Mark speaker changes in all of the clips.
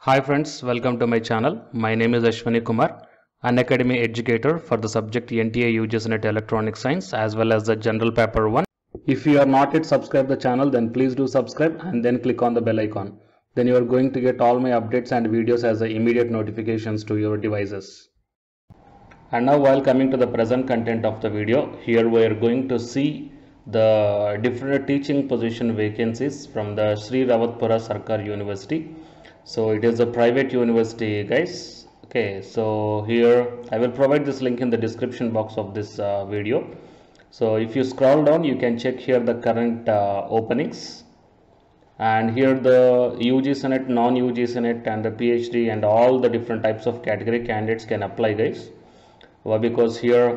Speaker 1: Hi friends, welcome to my channel. My name is Ashwani Kumar, an academy educator for the subject NTA UGC NET Electronic Science as well as the General Paper 1. If you are not yet subscribed the channel, then please do subscribe and then click on the bell icon. Then you are going to get all my updates and videos as the immediate notifications to your devices. And now while coming to the present content of the video, here we are going to see the different teaching position vacancies from the Sri Rawatpura Sarkar University. So it is a private university, guys. Okay, so here I will provide this link in the description box of this video. So if you scroll down, you can check here the current openings, and here the UGC NET, non-UGC NET and the PhD and all the different types of category candidates can apply, guys. Why? Because here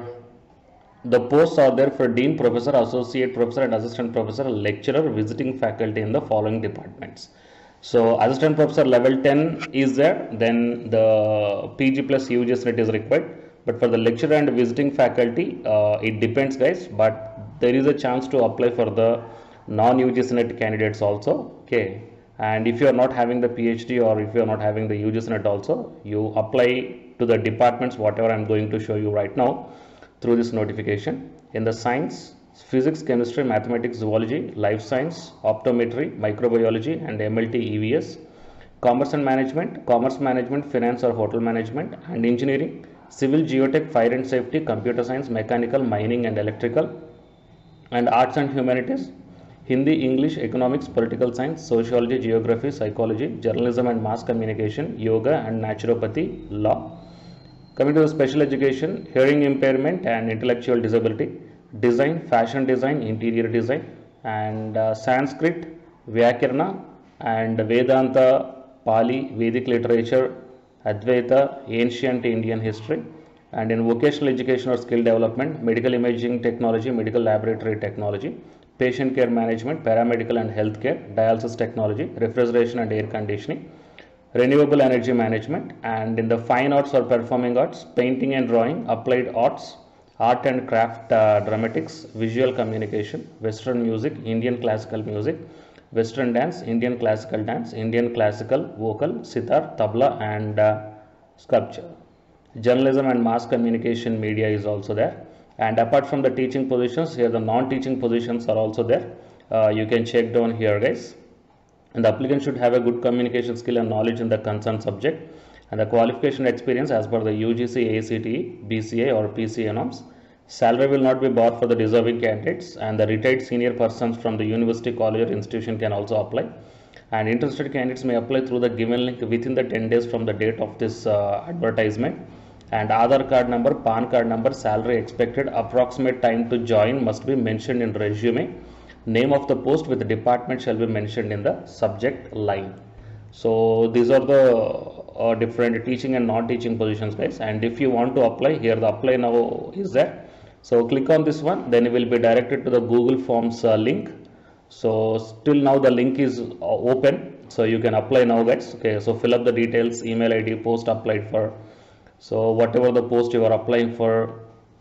Speaker 1: the posts are there for dean, professor, associate professor and assistant professor, lecturer, visiting faculty in the following departments. So assistant professor level 10 is there, then the PG plus UGC NET is required, but for the lecturer and visiting faculty it depends, guys, but there is a chance to apply for the non-UGC NET candidates also. Okay, and if you are not having the PhD or if you are not having the UGC NET also, you apply to the departments whatever I am going to show you right now through this notification. In the science, physics, chemistry, mathematics, zoology, life science, optometry, microbiology and MLT EVS, commerce and management, commerce management, finance or hotel management and engineering, civil, geotech, fire and safety, computer science, mechanical, mining and electrical, and arts and humanities, Hindi, English, economics, political science, sociology, geography, psychology, journalism and mass communication, yoga and naturopathy, law. Coming to the special education, hearing impairment and intellectual disability, design, fashion design, interior design, and Sanskrit, Vyakarna, and Vedanta, Pali, Vedic literature, Advaita, ancient Indian history, and in vocational education or skill development, medical imaging technology, medical laboratory technology, patient care management, paramedical and healthcare, dialysis technology, refrigeration and air conditioning, renewable energy management, and in the fine arts or performing arts, painting and drawing, applied arts, art and craft, dramatics, visual communication, western music, Indian classical music, western dance, Indian classical dance, Indian classical vocal, sitar, tabla and sculpture. Journalism and mass communication media is also there. And apart from the teaching positions, here the non-teaching positions are also there. You can check down here, guys. And the applicant should have a good communication skill and knowledge in the concerned subject, and the qualification experience as per the UGC, ACTE, BCA or PCA norms. Salary will not be barred for the deserving candidates, and the retired senior persons from the university, college or institution can also apply. And interested candidates may apply through the given link within the 10 days from the date of this advertisement. And Aadhaar card number, PAN card number, salary expected, approximate time to join must be mentioned in resume. Name of the post with the department shall be mentioned in the subject line. So these are the different teaching and non-teaching positions, guys. And if you want to apply, here the apply now is there. So click on this one, then you will be directed to the Google Forms link. So still now the link is open, so you can apply now, guys. Okay, so fill up the details, email ID, post applied for. So whatever the post you are applying for,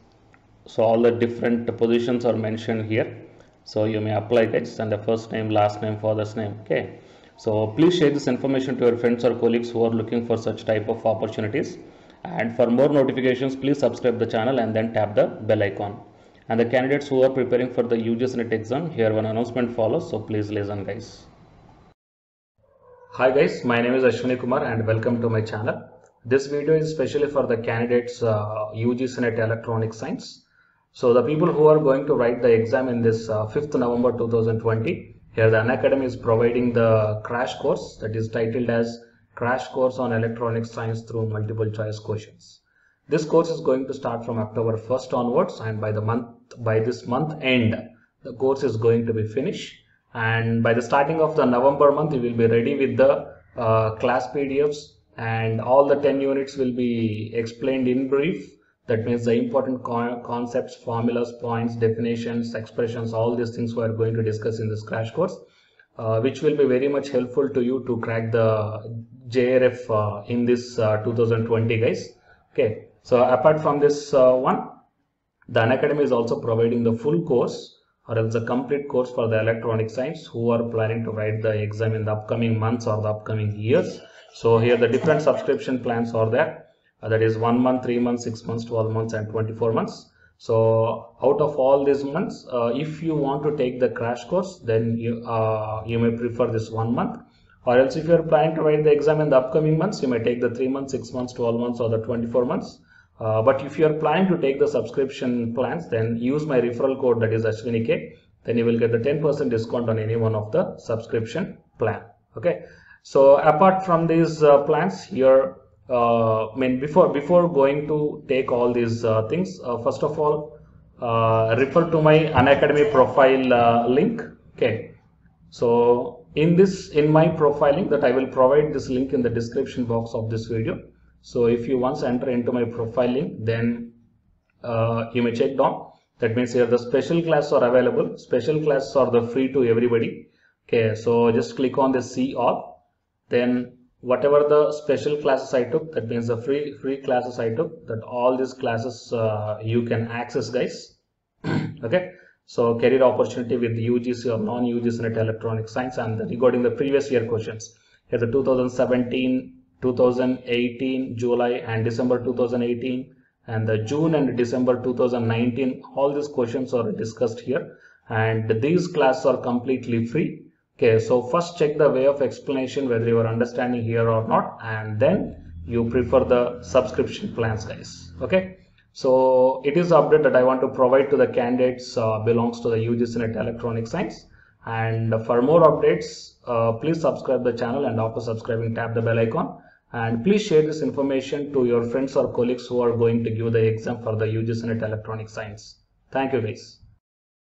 Speaker 1: so all the different positions are mentioned here. So you may apply, guys, and the first name, last name, father's name. Okay, so please share this information to your friends or colleagues who are looking for such type of opportunities. And for more notifications, please subscribe the channel and then tap the bell icon. And the candidates who are preparing for the UGC NET exam, here one announcement follows, so please listen, guys. Hi guys, my name is Ashwani Kumar and welcome to my channel. This video is especially for the candidates UGC NET Electronic Science. So the people who are going to write the exam in this 5th November 2020, here the Unacademy is providing the crash course that is titled as Crash Course on Electronic Science through Multiple Choice Questions. This course is going to start from October 1st onwards, and by this month end, the course is going to be finished. And by the starting of the November month, you will be ready with the class PDFs, and all the 10 units will be explained in brief. That means the important concepts, formulas, points, definitions, expressions, all these things we are going to discuss in this crash course, which will be very much helpful to you to crack the JRF in this 2020, guys. Okay, so apart from this one, the Unacademy is also providing the full course or else a complete course for the electronic science who are planning to write the exam in the upcoming months or the upcoming years. So here the different subscription plans are there. That is 1 month, 3 months, 6 months, 12 months and 24 months. So out of all these months, if you want to take the crash course, then you may prefer this 1 month, or else if you are planning to write the exam in the upcoming months, you may take the 3 months, 6 months, 12 months or the 24 months. But if you are planning to take the subscription plans, then use my referral code, that is Ashwini, then you will get the 10% discount on any one of the subscription plan. Okay. So apart from these plans here, before going to take all these things, first of all, refer to my Unacademy profile link. Okay. So in my profile link, that I will provide this link in the description box of this video. So if you once enter into my profile link, then you may check down. That means here the special classes are available. Special classes are the free to everybody. Okay, so just click on the see all. Then whatever the special classes I took, that means the free classes I took, that all these classes you can access, guys. Okay. So career opportunity with UGC or non-UGC net electronic science, and regarding the previous year questions, here the 2017, 2018, July and December 2018, and the June and December 2019, all these questions are discussed here, and these classes are completely free. Okay, so first check the way of explanation whether you are understanding here or not, and then you prefer the subscription plans, guys. Okay. So it is the update that I want to provide to the candidates belongs to the UGC NET Electronic Science. And for more updates, please subscribe the channel, and after subscribing, tap the bell icon. And please share this information to your friends or colleagues who are going to give the exam for the UGC NET Electronic Science. Thank you, guys.